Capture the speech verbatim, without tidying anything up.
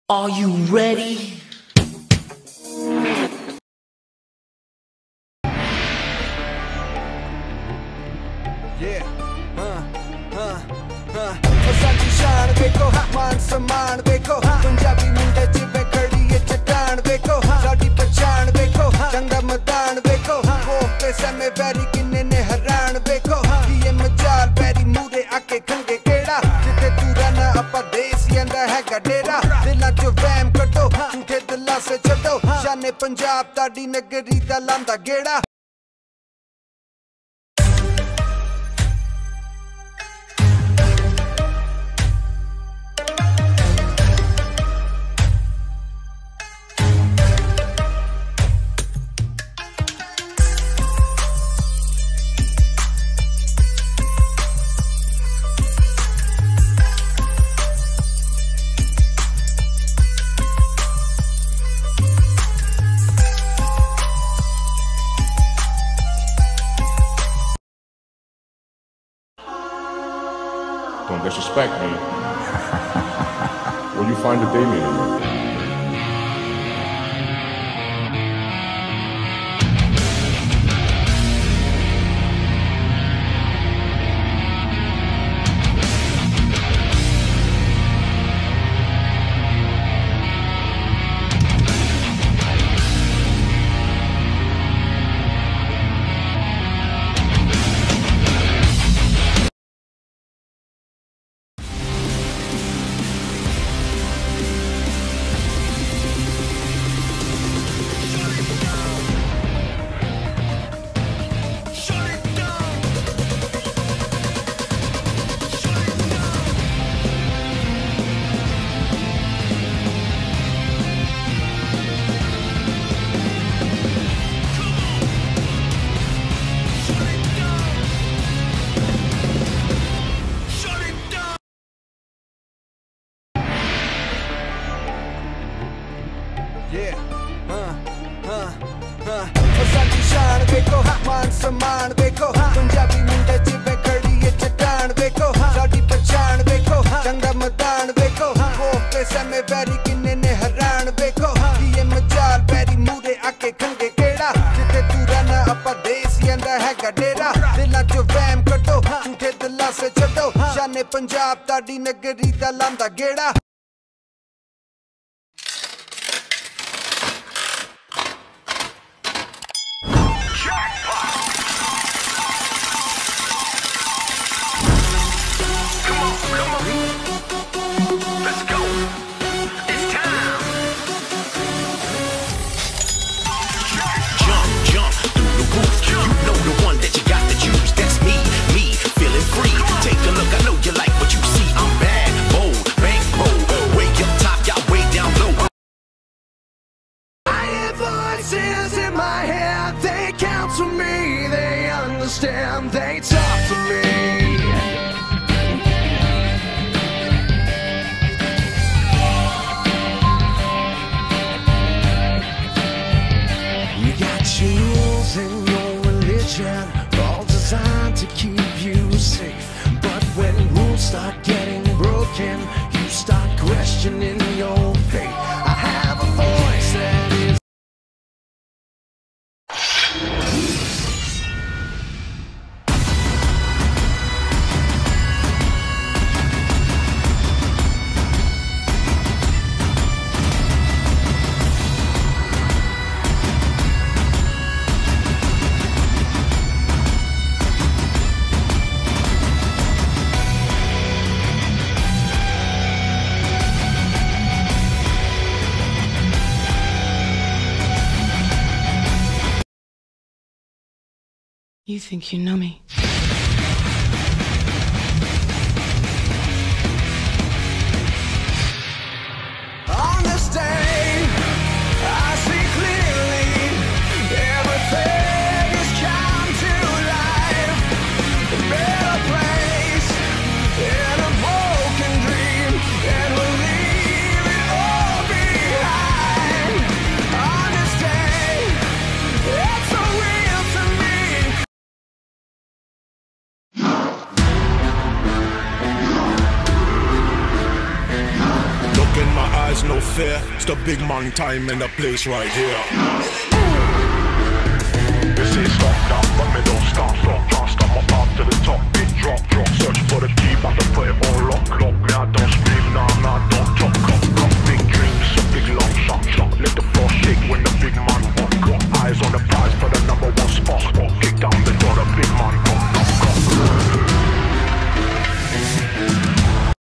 Are you ready? Yeah, huh, huh, huh. साडी शान देखो, मान सम्मान देखो, पंजाबी मुंडे जिबे खड़ी ये चट्टान देखो, साडी पहचान देखो, चंगा मैदान देखो, कोपते समय बैरी किन्ने ने हैरान देखो, ये मजाल बैरी मूरे आके खंगे केड़ा, जिते तू रहना अपा देस यंदा है गडेरा, दिला जो वहम कटो, झूठे दिला से छड्डो, शाने पंजाब ताड़ी नगरी दा लांदा गेड़ा। Don't disrespect me. Will you find a Damien in me? Yeah, huh, huh, huh. साडी शान देखो, मान सम्मान देखो, पंजाबी मुंडे जिबे खड़ी ये चट्टान देखो, साडी पहचान देखो, चंगा मैदान देखो, कोपते समय बैरी किन्ने ने हैरान देखो, ये मजाल बैरी मूरे आके खंगे केड़ा, जिते तू रहना अपा देस यंदा है गडेरा, दिला जो वहम कटो, झूठे दिला से छड्डो, शाने पंजाब ताड़ी नगरी दा लांदा गेड़ा। In my head, they counsel me, they understand, they talk to me. You got jewels in your religion, all designed to keep you safe. But when rules start getting broken, you start questioning your faith. I have a voice that is You think you know me? fair. It's the big man time and the place right here.